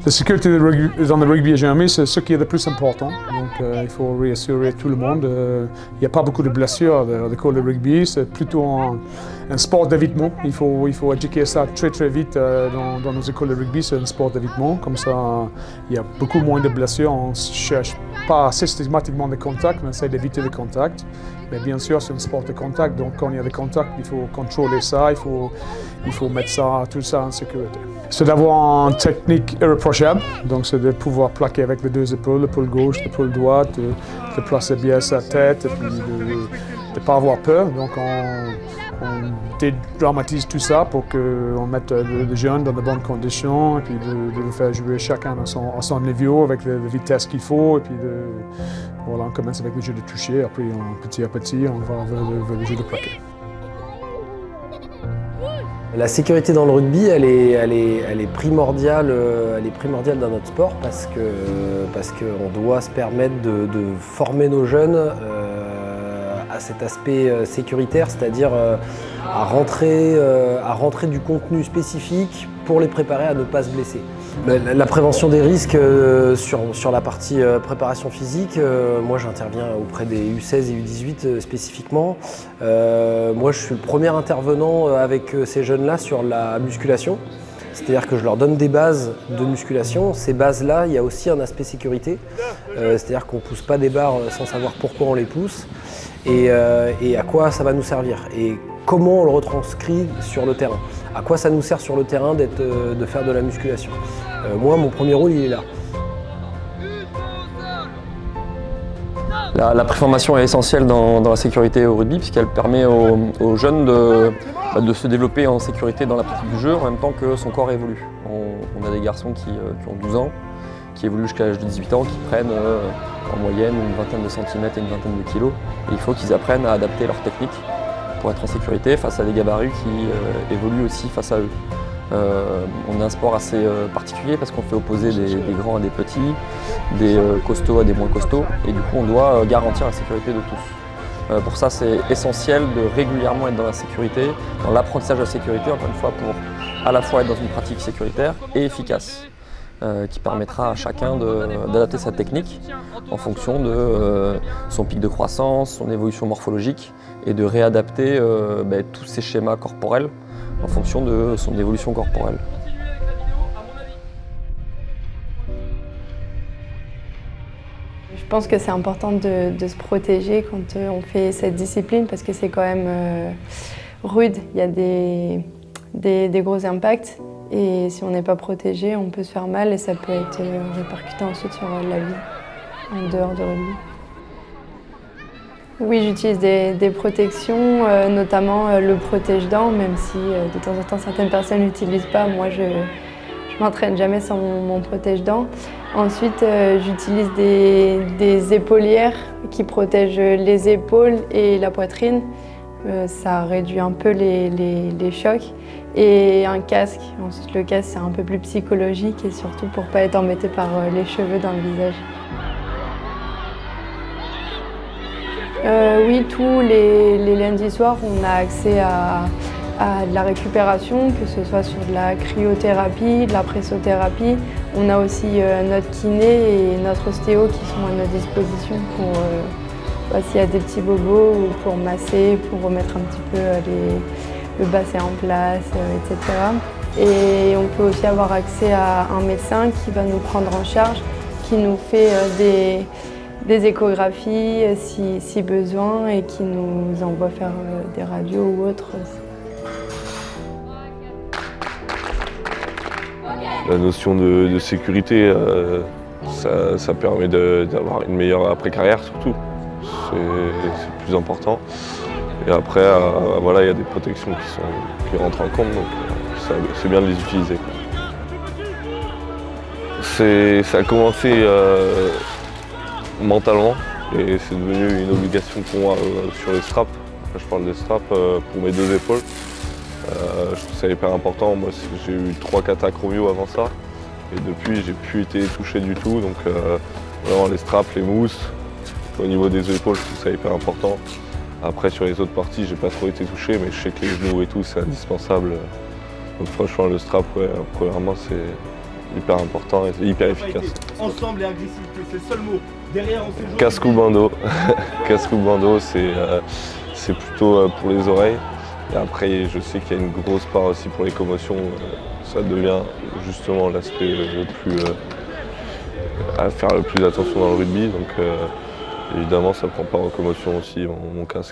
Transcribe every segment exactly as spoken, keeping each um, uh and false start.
La sécurité dans le rugby à Jérémie, c'est ce qui est le plus important. Donc, euh, il faut réassurer tout le monde. Euh, il n'y a pas beaucoup de blessures à l'école de rugby. C'est plutôt un, un sport d'évitement. Il faut, il faut éduquer ça très très vite euh, dans, dans nos écoles de rugby. C'est un sport d'évitement. Comme ça, il y a beaucoup moins de blessures. On ne cherche pas systématiquement des contacts, mais on essaie d'éviter les contacts. Mais bien sûr, c'est un sport de contact. Donc, quand il y a des contacts, il faut contrôler ça. Il faut, il faut mettre ça, tout ça en sécurité. C'est d'avoir une technique irréprochable, donc c'est de pouvoir plaquer avec les deux épaules, l'épaule gauche, l'épaule droite, de, de placer bien sa tête et puis de ne pas avoir peur. Donc on, on dédramatise tout ça pour qu'on mette le, le jeune dans de bonnes conditions et puis de, de le faire jouer chacun à son, à son niveau avec la vitesse qu'il faut. Et puis de, voilà, on commence avec le jeu de toucher, après on, petit à petit on va vers le, vers le jeu de plaquer. La sécurité dans le rugby, elle est, elle est, elle est primordiale, elle est primordiale dans notre sport parce que parce qu'on doit se permettre de, de former nos jeunes euh, à cet aspect sécuritaire, c'est-à-dire euh, à rentrer, euh, à rentrer du contenu spécifique pour les préparer à ne pas se blesser. La, la prévention des risques euh, sur, sur la partie euh, préparation physique, euh, moi j'interviens auprès des U seize et U dix-huit euh, spécifiquement. Euh, moi je suis le premier intervenant avec ces jeunes-là sur la musculation. C'est-à-dire que je leur donne des bases de musculation. Ces bases-là, il y a aussi un aspect sécurité. Euh, C'est-à-dire qu'on ne pousse pas des barres sans savoir pourquoi on les pousse et, euh, et à quoi ça va nous servir. Et comment on le retranscrit sur le terrain. À quoi ça nous sert sur le terrain d'être, euh, de faire de la musculation. Euh, moi, mon premier rôle, il est là. La, la préformation est essentielle dans, dans la sécurité au rugby puisqu'elle permet aux, aux jeunes de, de se développer en sécurité dans la pratique du jeu en même temps que son corps évolue. On, on a des garçons qui, qui ont douze ans, qui évoluent jusqu'à l'âge de dix-huit ans, qui prennent euh, en moyenne une vingtaine de centimètres et une vingtaine de kilos. Et il faut qu'ils apprennent à adapter leur technique pour être en sécurité face à des gabarits qui euh, évoluent aussi face à eux. Euh, on a un sport assez euh, particulier parce qu'on fait opposer des, des grands à des petits, des euh, costauds à des moins costauds et du coup on doit euh, garantir la sécurité de tous. Euh, pour ça c'est essentiel de régulièrement être dans la sécurité, dans l'apprentissage de la sécurité, encore une fois pour à la fois être dans une pratique sécuritaire et efficace. Euh, qui permettra à chacun d'adapter sa technique en fonction de euh, son pic de croissance, son évolution morphologique et de réadapter euh, bah, tous ses schémas corporels en fonction de son évolution corporelle. Je pense que c'est important de, de se protéger quand euh, on fait cette discipline parce que c'est quand même euh, rude, il y a des, des, des gros impacts. Et si on n'est pas protégé, on peut se faire mal et ça peut être répercuté ensuite sur la vie en dehors de rugby. Oui, j'utilise des, des protections, euh, notamment euh, le protège-dents, même si euh, de temps en temps certaines personnes n'utilisent pas. Moi, je ne m'entraîne jamais sans mon, mon protège-dents. Ensuite, euh, j'utilise des, des épaulières qui protègent les épaules et la poitrine. Euh, ça réduit un peu les, les, les chocs. Et un casque. Ensuite, le casque, c'est un peu plus psychologique et surtout pour ne pas être embêté par les cheveux dans le visage. Euh, oui, tous les, les lundis soirs, on a accès à, à de la récupération, que ce soit sur de la cryothérapie, de la pressothérapie. On a aussi euh, notre kiné et notre ostéo qui sont à notre disposition pour euh, bah, s'il y a des petits bobos ou pour masser, pour remettre un petit peu euh, les le bassin en place, euh, et cetera. Et on peut aussi avoir accès à un médecin qui va nous prendre en charge, qui nous fait euh, des, des échographies euh, si, si besoin et qui nous envoie faire euh, des radios ou autres. La notion de, de sécurité, euh, ça, ça permet d'avoir une meilleure après-carrière surtout. C'est le plus important. Et après, euh, voilà, il y a des protections qui, sont, qui rentrent en compte, donc euh, c'est bien de les utiliser. Ça a commencé euh, mentalement et c'est devenu une obligation pour moi euh, sur les straps. Là, je parle des straps euh, pour mes deux épaules. Euh, je trouve ça hyper important. Moi, j'ai eu trois quatre acromios avant ça. Et depuis, j'ai plus été touché du tout. Donc euh, vraiment les straps, les mousses. Au niveau des épaules, je trouve ça hyper important. Après, sur les autres parties, j'ai pas trop été touché, mais je sais que les genoux et tout, c'est indispensable. Donc franchement, le strap, ouais, premièrement, hyper important et hyper efficace. Ensemble et agressivité, c'est le seul mot. Derrière, on sait jouer. Casque ou bandeau. Casque ou bandeau, c'est euh, plutôt euh, pour les oreilles. Et après, je sais qu'il y a une grosse part aussi pour les commotions. Ça devient justement l'aspect le plus euh, à faire le plus attention dans le rugby. Donc euh, évidemment, ça prend part en commotion aussi, mon, mon casque.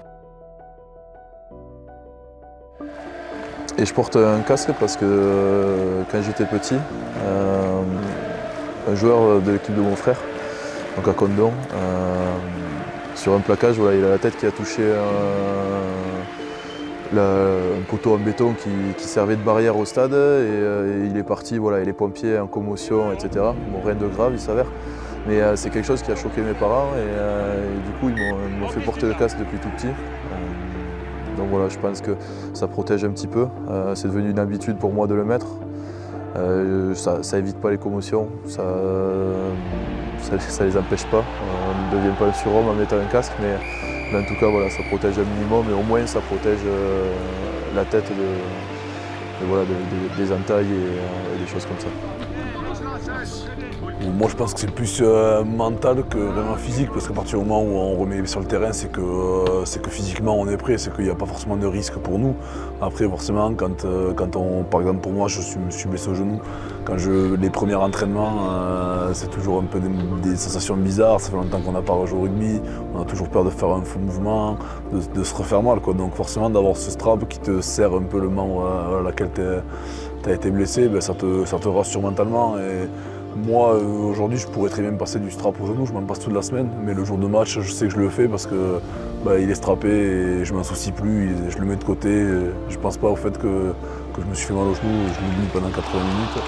Et je porte un casque parce que euh, quand j'étais petit, euh, un joueur de l'équipe de mon frère, donc à Condon, euh, sur un plaquage, voilà, il a la tête qui a touché un, la, un poteau en béton qui, qui servait de barrière au stade et, euh, et il est parti, voilà, et les pompiers en commotion, et cetera. Bon, rien de grave, il s'avère. Mais euh, c'est quelque chose qui a choqué mes parents et, euh, et du coup ils m'ont fait porter le casque depuis tout petit. Euh, donc voilà, je pense que ça protège un petit peu. Euh, c'est devenu une habitude pour moi de le mettre. Euh, ça, ça évite pas les commotions, ça, ça, ça les empêche pas. On ne devient pas un surhomme en mettant un casque, mais, mais en tout cas voilà, ça protège un minimum et au moins ça protège euh, la tête de, de, voilà, de, de, des entailles et, euh, et des choses comme ça. Moi je pense que c'est plus euh, mental que vraiment physique, parce qu'à partir du moment où on remet sur le terrain, c'est que, euh, c'est que physiquement on est prêt, c'est qu'il n'y a pas forcément de risque pour nous. Après forcément, quand, euh, quand on, par exemple pour moi je suis, me suis blessé au genou, quand je, les premiers entraînements, euh, c'est toujours un peu des, des sensations bizarres, ça fait longtemps qu'on n'a pas rejoué au rugby, on a toujours peur de faire un faux mouvement, de, de se refaire mal, quoi. Donc forcément d'avoir ce strap qui te serre un peu le membre à laquelle tu as été blessé, ben, ça, te, ça te rassure mentalement. Et, moi, euh, aujourd'hui, je pourrais très bien me passer du strap au genou, je m'en passe toute la semaine, mais le jour de match, je sais que je le fais parce que bah, il est strappé et je m'en soucie plus, je le mets de côté. Je pense pas au fait que, que je me suis fait mal au genou, je l'oublie pendant quatre-vingts minutes.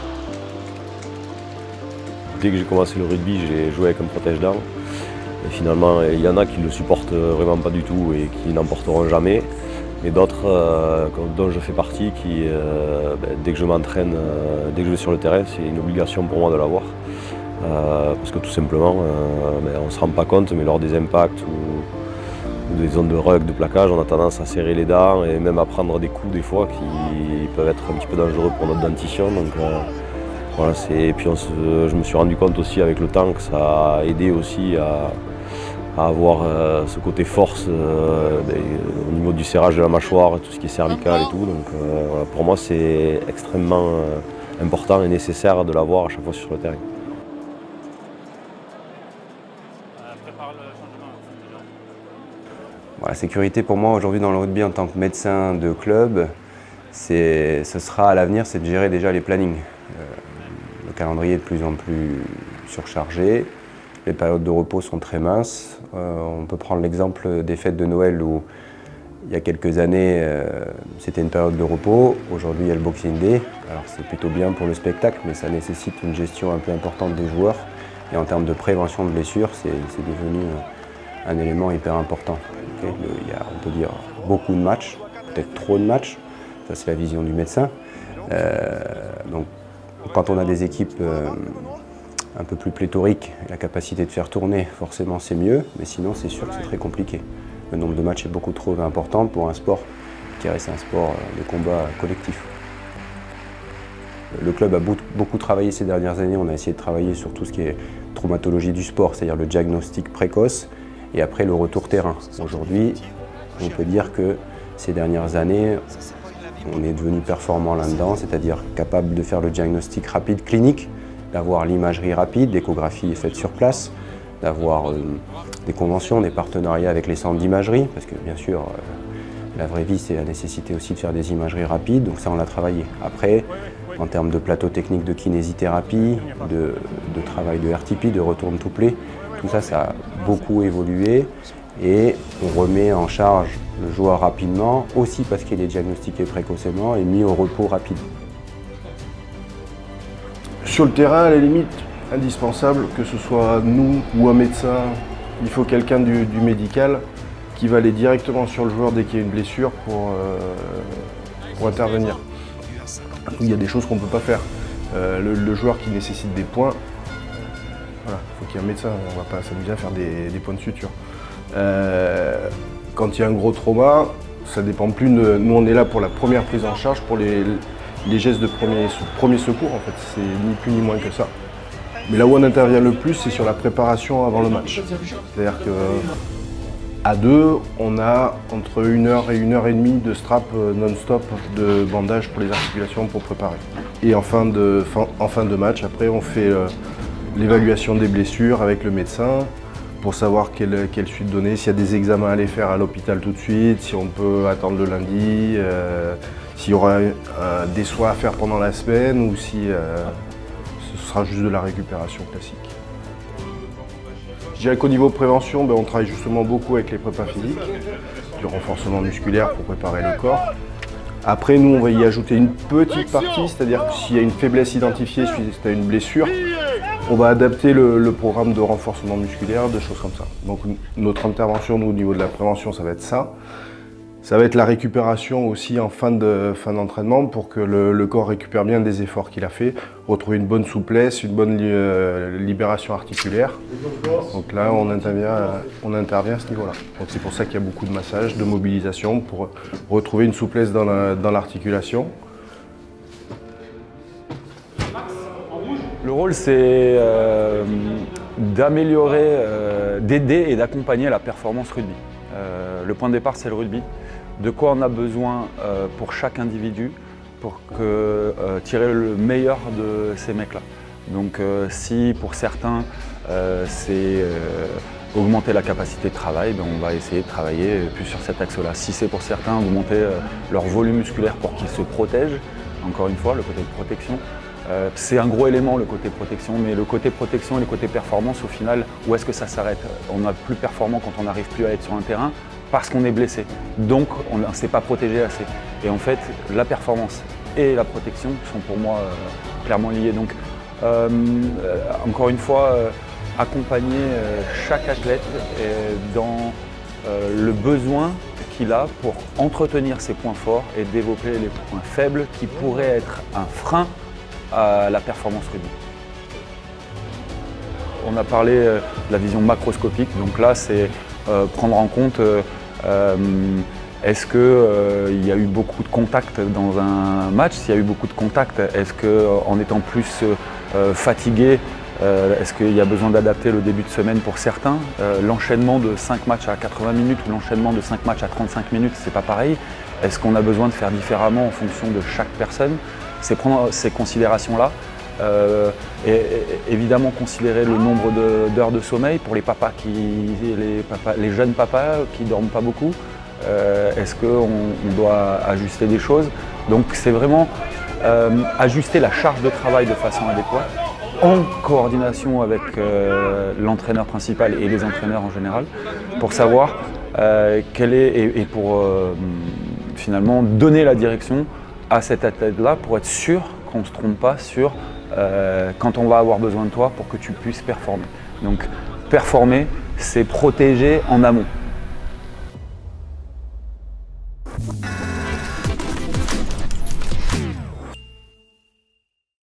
Dès que j'ai commencé le rugby, j'ai joué avec un protège-dents. Et finalement, il y en a qui ne le supportent vraiment pas du tout et qui n'en porteront jamais. Et d'autres, euh, dont je fais partie, qui, euh, ben, dès que je m'entraîne, euh, dès que je vais sur le terrain, c'est une obligation pour moi de l'avoir. Euh, parce que tout simplement, euh, ben, on ne se rend pas compte, mais lors des impacts ou, ou des zones de rug, de plaquage, on a tendance à serrer les dents et même à prendre des coups des fois qui peuvent être un petit peu dangereux pour notre dentition. Donc, euh, voilà, et puis on se, je me suis rendu compte aussi avec le temps que ça a aidé aussi à à avoir euh, ce côté force euh, ben, au niveau du serrage de la mâchoire, tout ce qui est cervical et tout. Donc euh, voilà, pour moi c'est extrêmement euh, important et nécessaire de l'avoir à chaque fois sur le terrain. Bon, la sécurité pour moi aujourd'hui dans le rugby en tant que médecin de club, ce sera à l'avenir, c'est de gérer déjà les plannings. Euh, le calendrier est de plus en plus surchargé. Les périodes de repos sont très minces. Euh, on peut prendre l'exemple des fêtes de Noël où il y a quelques années euh, c'était une période de repos. Aujourd'hui il y a le Boxing Day. Alors c'est plutôt bien pour le spectacle, mais ça nécessite une gestion un peu importante des joueurs. Et en termes de prévention de blessures, c'est devenu un élément hyper important. Okay, le, il y a, on peut dire, beaucoup de matchs, peut-être trop de matchs. Ça c'est la vision du médecin. Euh, donc quand on a des équipes euh, un peu plus pléthorique, la capacité de faire tourner, forcément c'est mieux, mais sinon c'est sûr que c'est très compliqué. Le nombre de matchs est beaucoup trop important pour un sport qui reste un sport de combat collectif. Le club a beaucoup travaillé ces dernières années, on a essayé de travailler sur tout ce qui est traumatologie du sport, c'est-à-dire le diagnostic précoce et après le retour terrain. Aujourd'hui, on peut dire que ces dernières années, on est devenu performant là-dedans, c'est-à-dire capable de faire le diagnostic rapide clinique, d'avoir l'imagerie rapide, l'échographie est faite sur place, d'avoir euh, des conventions, des partenariats avec les centres d'imagerie, parce que bien sûr, euh, la vraie vie, c'est la nécessité aussi de faire des imageries rapides, donc ça on l'a travaillé. Après, en termes de plateau technique de kinésithérapie, de, de travail de R T P, de retourne to play, tout ça, ça a beaucoup évolué et on remet en charge le joueur rapidement, aussi parce qu'il est diagnostiqué précocement et mis au repos rapide. Sur le terrain, à la limite, indispensable, que ce soit nous ou un médecin, il faut quelqu'un du, du médical qui va aller directement sur le joueur dès qu'il y a une blessure pour, euh, pour intervenir. Il y a des choses qu'on ne peut pas faire. Euh, le, le joueur qui nécessite des points, voilà, il faut qu'il y ait un médecin, on ne va pas s'amuser à faire des, des points de suture. Euh, quand il y a un gros trauma, ça dépend plus de... Nous, on est là pour la première prise en charge, pour les, les gestes de premier, premier secours en fait, c'est ni plus ni moins que ça. Mais là où on intervient le plus, c'est sur la préparation avant le match. C'est-à-dire qu'à deux, on a entre une heure et une heure et demie de strap non-stop de bandage pour les articulations pour préparer. Et en fin de, fin, en fin de match, après, on fait euh, l'évaluation des blessures avec le médecin pour savoir quelle, quelle suite donner, s'il y a des examens à aller faire à l'hôpital tout de suite, si on peut attendre le lundi, euh, s'il y aura euh, des soins à faire pendant la semaine ou si euh, ce sera juste de la récupération classique. Je dirais qu'au niveau prévention, ben, on travaille justement beaucoup avec les prépas physiques, du renforcement musculaire pour préparer le corps. Après, nous, on va y ajouter une petite partie, c'est-à-dire que s'il y a une faiblesse identifiée suite à une blessure, on va adapter le, le programme de renforcement musculaire, des choses comme ça. Donc notre intervention, nous, au niveau de la prévention, ça va être ça. Ça va être la récupération aussi en fin de, fin d'entraînement pour que le, le corps récupère bien des efforts qu'il a fait, retrouver une bonne souplesse, une bonne li, euh, libération articulaire. Donc là, on intervient, on intervient à ce niveau-là. Donc c'est pour ça qu'il y a beaucoup de massages, de mobilisation pour retrouver une souplesse dans la, dans l'articulation. Le rôle, c'est euh, d'améliorer, euh, d'aider et d'accompagner la performance rugby. Euh, le point de départ, c'est le rugby. De quoi on a besoin euh, pour chaque individu pour que, euh, tirer le meilleur de ces mecs-là. Donc euh, si pour certains, euh, c'est euh, augmenter la capacité de travail, ben, on va essayer de travailler plus sur cet axe-là. Si c'est pour certains augmenter euh, leur volume musculaire pour qu'ils se protègent, encore une fois, le côté de protection, euh, c'est un gros élément le côté protection, mais le côté protection et le côté performance, au final, où est-ce que ça s'arrête? On n'est plus performant quand on n'arrive plus à être sur un terrain parce qu'on est blessé. Donc on ne s'est pas protégé assez. Et en fait, la performance et la protection sont pour moi euh, clairement liées. Donc euh, euh, encore une fois, euh, accompagner euh, chaque athlète euh, dans euh, le besoin qu'il a pour entretenir ses points forts et développer les points faibles qui pourraient être un frein à la performance rugby. On a parlé euh, de la vision macroscopique, donc là c'est euh, prendre en compte euh, euh, est-ce qu'il euh, y a eu beaucoup de contacts dans un match? S'il y a eu beaucoup de contacts, est-ce qu'en étant plus euh, fatigué, euh, est-ce qu'il y a besoin d'adapter le début de semaine pour certains? euh, L'enchaînement de cinq matchs à quatre-vingts minutes ou l'enchaînement de cinq matchs à trente-cinq minutes, c'est pas pareil. Est-ce qu'on a besoin de faire différemment en fonction de chaque personne? C'est prendre ces considérations-là. Euh, et, et évidemment considérer le nombre d'heures de, de sommeil pour les papas, qui, les, papas, les jeunes papas qui ne dorment pas beaucoup. Euh, Est-ce qu'on on doit ajuster des choses? Donc c'est vraiment euh, ajuster la charge de travail de façon adéquate, en coordination avec euh, l'entraîneur principal et les entraîneurs en général, pour savoir euh, quelle est, et, et pour euh, finalement donner la direction à cet athlète-là pour être sûr qu'on ne se trompe pas sur euh, quand on va avoir besoin de toi pour que tu puisses performer. Donc performer, c'est protéger en amont.